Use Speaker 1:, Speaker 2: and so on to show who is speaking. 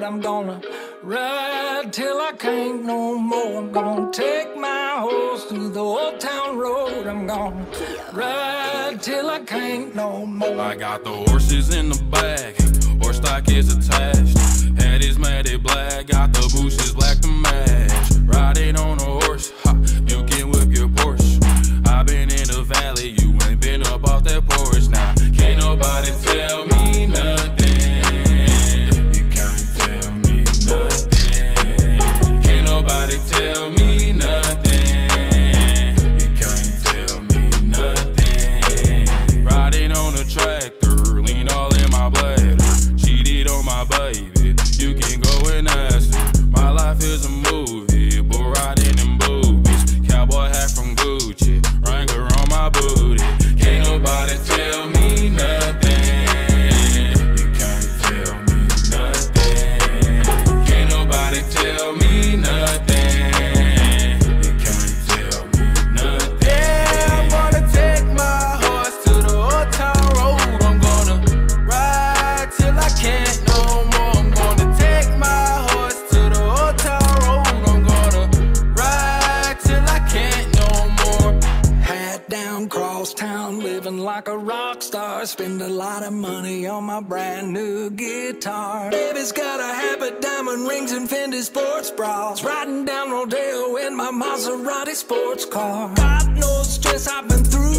Speaker 1: road. I'm gonna ride till I can't no more. I'm gonna take my horse through the old town road. I'm gonna ride till I can't no more.
Speaker 2: I got the horses in the back, horse stock is attached. Head is matted black, got the bushes black to match. Riding on a horse, ha, you can whip your Porsche. I've been in the valley, you ain't been up off that porch. Now, can't nobody tell me nothing. You can't tell me nothing. Can't nobody tell me nothing. You can't tell me nothing. Riding on a tractor, lean all in my bladder. Cheated on my baby, you can go and ask her. My life is a movie, but riding in boobies. Cowboy hat from Gucci, Wrangler on my booty. Can't nobody tell me nothing. You can't tell me nothing. Can't nobody tell me nothing. You can't tell me nothing. Yeah, I'm gonna take my horse to the old town road. I'm gonna ride till I can't no more. I'm gonna take my horse to the old town road. I'm gonna ride till I can't no more.
Speaker 1: Hat down, cross town, living like a rock star. Spend a lot of money on my brand new guitar. Baby's got a habit, diamond rings and Fendi sports bras. Riding down Rodeo in my Maserati sports car. God knows stress I've been through.